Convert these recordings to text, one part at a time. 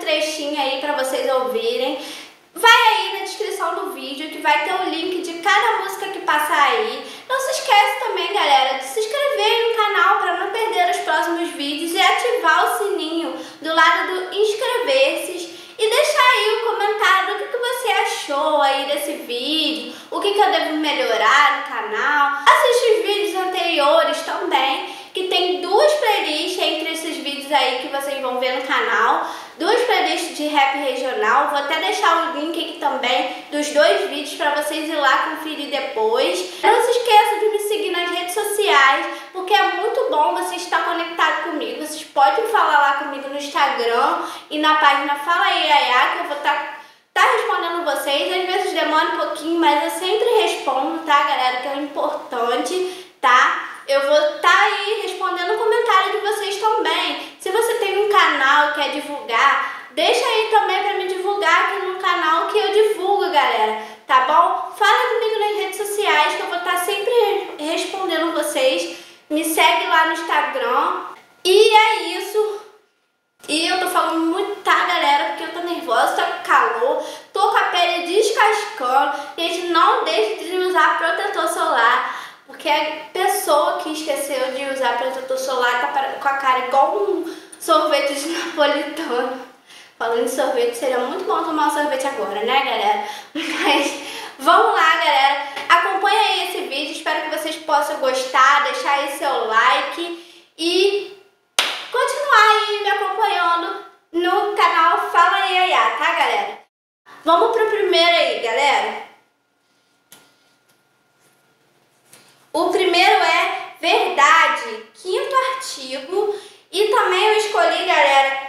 trechinho aí pra vocês ouvirem. Vai aí na descrição do vídeo que vai ter o link de cada música que passar aí. Não se esquece também, galera, de se inscrever no canal para não perder os próximos vídeos e ativar o sininho do lado do inscrever-se. E deixar aí o comentário do que você achou aí desse vídeo, o que eu devo melhorar no canal. Assiste os vídeos anteriores também, que tem duas playlists entre esses vídeos aí que vocês vão ver no canal. Duas playlists de rap regional. Vou até deixar o link aqui também dos dois vídeos para vocês ir lá conferir depois. Não se esqueça de me seguir nas redes sociais, porque é muito bom você estar conectado comigo. Vocês podem falar lá comigo no Instagram e na página Fala aí, Yaya, que eu vou estar respondendo vocês. Às vezes demora um pouquinho, mas eu sempre respondo, tá, galera? Que é importante, tá? Eu vou estar aí respondendo o comentário de vocês também. Se você tem um canal e quer divulgar, deixa aí também pra me divulgar aqui no canal que eu divulgo, galera. Tá bom? Fala comigo nas redes sociais que eu vou estar sempre respondendo vocês. Me segue lá no Instagram. E é isso. E eu tô falando muito, tá, galera? Porque eu tô nervosa, tô com calor, tô com a pele descascando. Gente, não deixe de usar protetor solar. Porque a pessoa que esqueceu de usar protetor solar tá com a cara igual um sorvete de napolitano. Falando em sorvete, seria muito bom tomar um sorvete agora, né, galera? Mas vamos lá, galera. Acompanha aí esse vídeo, espero que vocês possam gostar, deixar aí seu like e continuar aí me acompanhando no canal Fala aí, Yaya, tá, galera? Vamos pro primeiro aí, galera. O primeiro é Verdade, quinto artigo. E também eu escolhi, galera,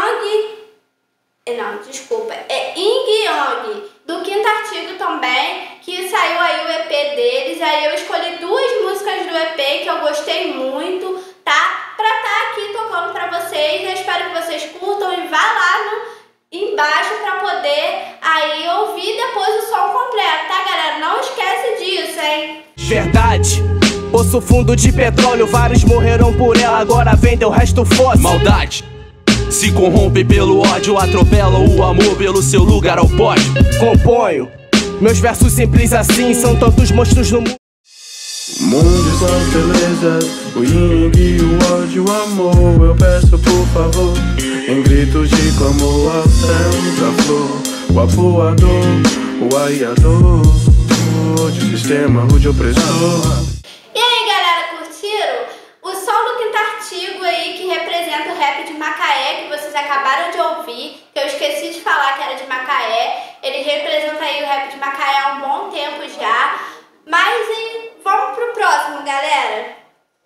Ying Yang, do quinto artigo também, que saiu aí o EP deles. Aí eu escolhi duas músicas do EP que eu gostei muito, tá? Pra estar aqui tocando pra vocês. Eu espero que vocês curtam e vá lá embaixo pra poder aí ouvir depois o som completo, tá, galera? Não esquece disso, hein? Verdade, poço fundo de petróleo, vários morreram por ela, agora vendem o resto fóssil. Maldade se corrompe pelo ódio, atropela o amor pelo seu lugar ao pódio. Componho meus versos simples assim, são tantos monstros no mundo. O mundo são as belezas, o yin e o ódio, o amor. Eu peço por favor, em gritos de clamor ao céu da flor, o apoador, o aiador de sistema rude opressor. E aí, galera, curtiram? O som do quinto artigo aí que representa o rap de Macaé, que vocês acabaram de ouvir, que eu esqueci de falar que era de Macaé. Ele representa aí o rap de Macaé há um bom tempo já. Mas vamos pro próximo, galera.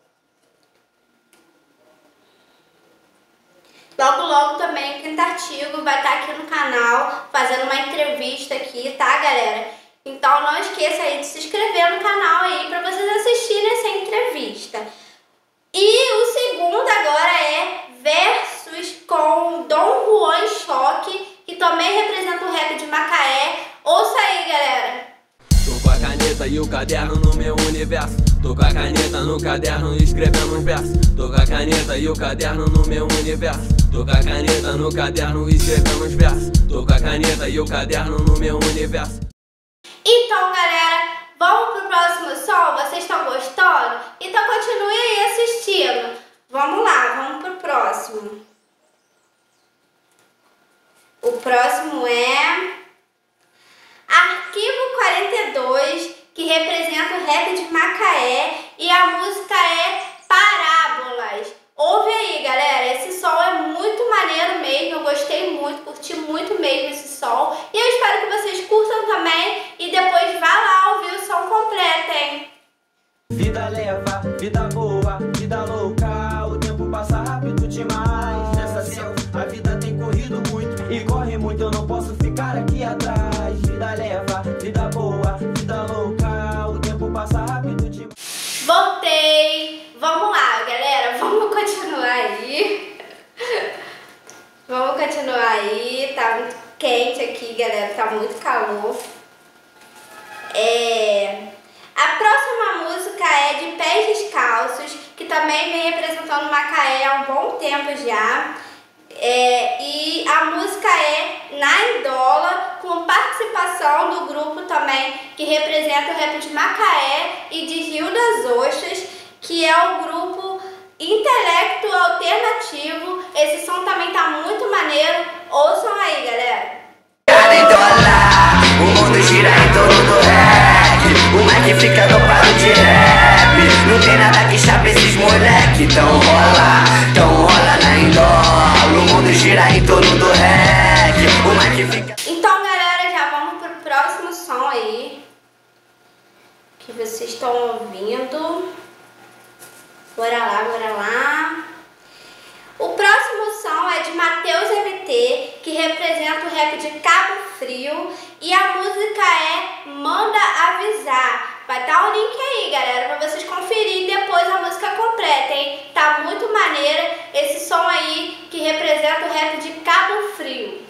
Logo, logo também o quinto artigo vai estar aqui no canal, fazendo uma entrevista aqui, tá, galera? Então não esqueça aí de se inscrever no canal aí para vocês assistirem essa entrevista. E o segundo agora é Versus com Dom Juan Choque, que também representa o rap de Macaé. Ouça aí, galera. Tô com a caneta e o caderno no meu universo. Tô com a caneta no caderno escrevendo uns versos. Tô com a caneta e o caderno no meu universo. Tô com a caneta no caderno escrevendo uns versos. Tô com a caneta e o caderno no meu universo. Então, galera, vamos pro próximo som? Vocês estão gostando? Então continue aí assistindo. Vamos lá, vamos pro próximo. O próximo é Arquivo 42, que representa o rap de Macaé, e a música é Parábolas. Ouve aí, galera, esse som é muito maneiro mesmo, eu gostei muito, curti muito mesmo esse som. E eu espero que vocês curtam também e depois vá lá ouvir o som completo, hein? Vida leva, vida boa, vida louca, o tempo passa rápido demais. Nessa selva a vida tem corrido muito e corre muito, eu não posso ficar aqui atrás. Vida leva, vida boa, vida louca, o tempo passa rápido demais. Voltei! Vamos lá, galera, vamos continuar aí. Vamos continuar aí, tá muito quente aqui, galera, tá muito calor. A próxima música é de Pés Descalços, também vem representando Macaé há um bom tempo já. E a A música é Na Idola, com participação do grupo também que representa o rap de Macaé e de Rio das Ostras, que é o grupo Intelecto Alternativo. Esse som também tá muito maneiro. Ouçam aí, galera. O mundo gira em torno do rap. O Mike fica dopado de rap. Não tem nada que chape esses moleque. Então rola na Idola. O mundo gira em torno do rap. O Mike fica... Então, galera, já vamos pro próximo som aí que vocês estão ouvindo. Bora lá. O próximo som é de Matheus MT, que representa o rap de Cabo Frio, e a música é Manda Avisar. Vai estar o link aí, galera, pra vocês conferirem depois a música completa, hein? Tá muito maneira esse som aí que representa o rap de Cabo Frio.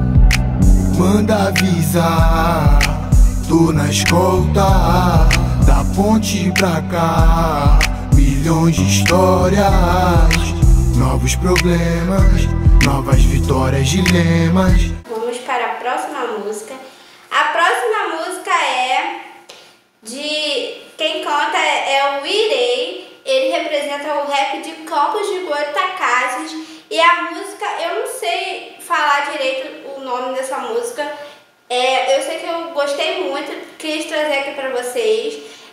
Manda avisar, tô na escolta, da ponte pra cá, milhões de histórias, novos problemas, novas vitórias, dilemas. Vamos para a próxima música. A próxima música é de... Quem canta é o Irei. Ele representa o rap de Campos de Goytacazes. E a música, eu não sei falar direito o nome dessa música. Eu sei que eu gostei muito, quis trazer aqui pra vocês.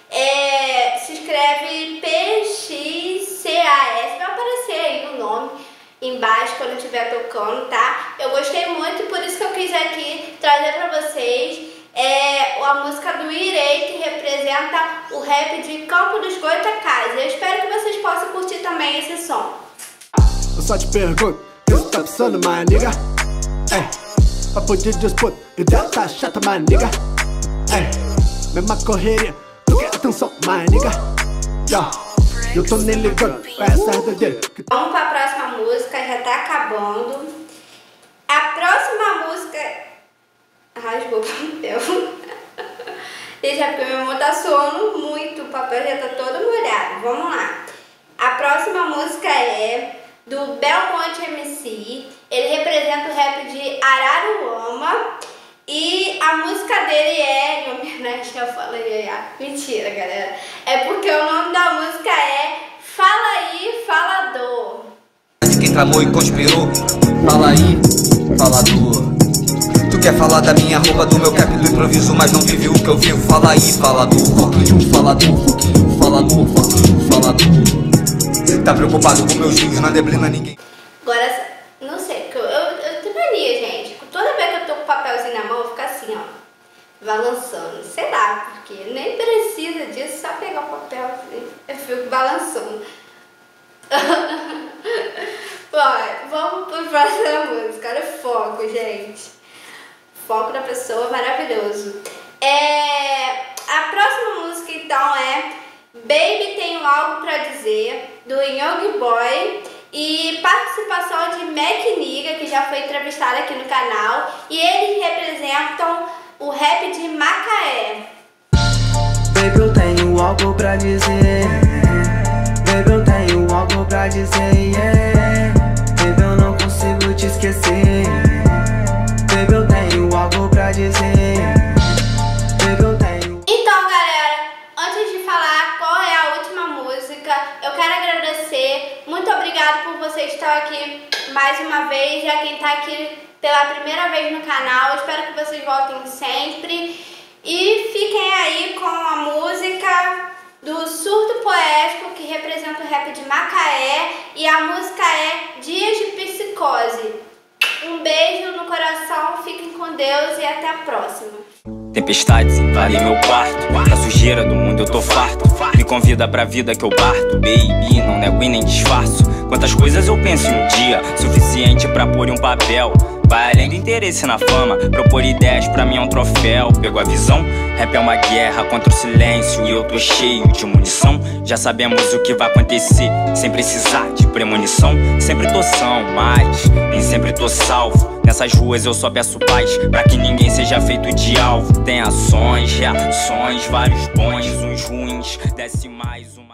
Se escreve PXCAS, vai aparecer aí o nome embaixo quando estiver tocando, tá? Eu gostei muito, por isso que eu quis aqui trazer pra vocês a música do Irei, que representa o rap de Campos dos Goytacazes. Eu espero que vocês possam curtir também esse som. Eu só te pergunto, o que você tá pensando, my nigga? Pra poder disputa, ideia tá chata, my nigga. Mesma correria, tu quer atenção, my nigga. Eu tô nem ligando pra essa doideira. Vamos pra próxima música, já tá acabando. A próxima música... Rasgou o papel. Gente, é porque meu irmão tá suando muito, o papel já tá todo molhado. Vamos lá. A próxima música é do Belmonte MC. Ele representa o rap de Araruama. E a música dele é... Em homenagem a Fala Yaya. Mentira, galera. É porque o nome da música é Fala Aí, Falador. Quem tramou e conspirou, fala aí, falador. Tu quer falar da minha roupa, do meu cap, do improviso, mas não vive o que eu vivo. Fala aí, falador, falador, falador, falador. Tá preocupado com meus vídeos na neblina, ninguém... Agora, não sei, porque eu tenho mania, gente. Toda vez que eu tô com o papelzinho na mão, eu fico assim, ó, balançando. Sei lá, porque nem precisa disso, só pegar o papel assim, eu fico balançando. Bom, vamos pro próxima música. Olha o foco, gente. Foco da pessoa maravilhoso. A próxima música, então, é Baby Tenho Algo Pra Dizer, do Young Boy. E participação de Mac Niga, que já foi entrevistada aqui no canal. E eles representam o rap de Macaé. Baby, eu tenho algo pra dizer. Baby, eu tenho algo pra dizer, yeah. Baby, eu não consigo te esquecer. Baby, eu tenho algo pra dizer. Baby, eu tenho... Então, galera, antes de falar qual é a última música, eu quero agradecer. Muito obrigada por vocês estar aqui mais uma vez. E a quem tá aqui pela primeira vez no canal, eu espero que vocês voltem sempre. E fiquem aí com a música do Surto Poético, que representa o rap de Macaé, e a música é Dias de Psicose. Um beijo no coração, fiquem com Deus e até a próxima. Tempestades invadem meu quarto, da sujeira do mundo eu tô farto. Me convida pra vida que eu parto, baby, não nego e nem disfarço. Quantas coisas eu penso em um dia, suficiente pra pôr em um papel. Vai além do interesse na fama, propor ideias pra mim é um troféu. Pegou a visão? Rap é uma guerra contra o silêncio e eu tô cheio de munição. Já sabemos o que vai acontecer, sem precisar de premonição. Sempre tô são, mas nem sempre tô salvo. Nessas ruas eu só peço paz, pra que ninguém seja feito de alvo. Tem ações, reações, vários bons, uns ruins, desce mais um.